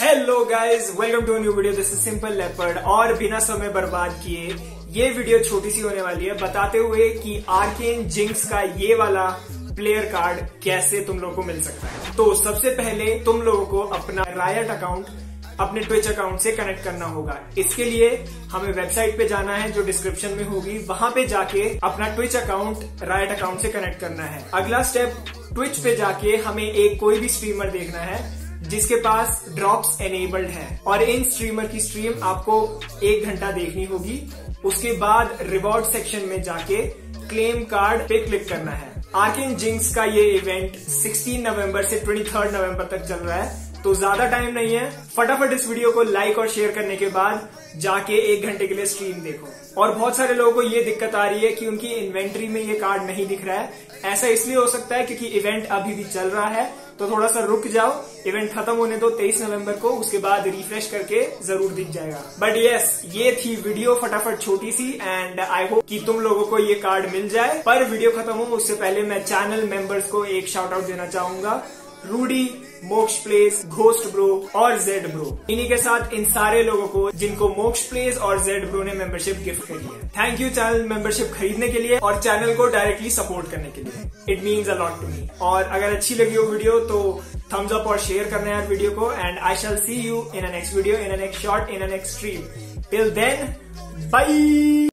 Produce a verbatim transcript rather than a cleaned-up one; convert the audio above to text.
Hello guys, welcome to new video. This is simple leopard. और बिना समय बर्बाद किए ये वीडियो छोटी सी होने वाली है, बताते हुए कि आर्केन जिंक्स का ये वाला प्लेयर कार्ड कैसे तुम लोगों को मिल सकता है। तो सबसे पहले तुम लोगों को अपना रायट अकाउंट अपने ट्विच अकाउंट से कनेक्ट करना होगा। इसके लिए हमें वेबसाइट पे जाना है जो डिस्क्रिप्शन में होगी, वहां पे जाके अपना ट्विच अकाउंट रायट अकाउंट से कनेक्ट करना है। अगला स्टेप, ट्विच पे जाके हमें एक कोई भी स्ट्रीमर देखना है जिसके पास ड्रॉप्स एनेबल्ड है और इन स्ट्रीमर की स्ट्रीम आपको एक घंटा देखनी होगी। उसके बाद रिवॉर्ड सेक्शन में जाके क्लेम कार्ड पे क्लिक करना है। आर्केन जिंक्स का ये इवेंट सोलह नवंबर से तेईस नवंबर तक चल रहा है, तो ज्यादा टाइम नहीं है। फटाफट इस वीडियो को लाइक और शेयर करने के बाद जाके एक घंटे के लिए स्ट्रीम देखो। और बहुत सारे लोगों को ये दिक्कत आ रही है कि उनकी इन्वेंट्री में ये कार्ड नहीं दिख रहा है। ऐसा इसलिए हो सकता है क्योंकि इवेंट अभी भी चल रहा है, तो थोड़ा सा रुक जाओ। इवेंट खत्म होने दो तेईस नवंबर को, उसके बाद रिफ्रेश करके जरूर दिख जाएगा। बट यस, ये थी वीडियो फटाफट छोटी सी, एंड आई होप कि तुम लोगों को ये कार्ड मिल जाए। पर वीडियो खत्म हो उससे पहले मैं चैनल मेंबर्स को एक शाउट आउट देना चाहूंगा। Rudy, Moksh place, ghost bro और जेड ब्रो, इन्हीं के साथ इन सारे लोगों को जिनको मोक्ष प्लेस और जेड ब्रो ने मेंबरशिप गिफ्ट करी है। थैंक यू चैनल मेंबरशिप खरीदने के लिए और चैनल को डायरेक्टली सपोर्ट करने के लिए। It means a lot to me. और अगर अच्छी लगी हो वीडियो तो थम्स अप और शेयर करना है वीडियो को। And I shall see you in a next video, in a next short, in a next stream. Till then, bye.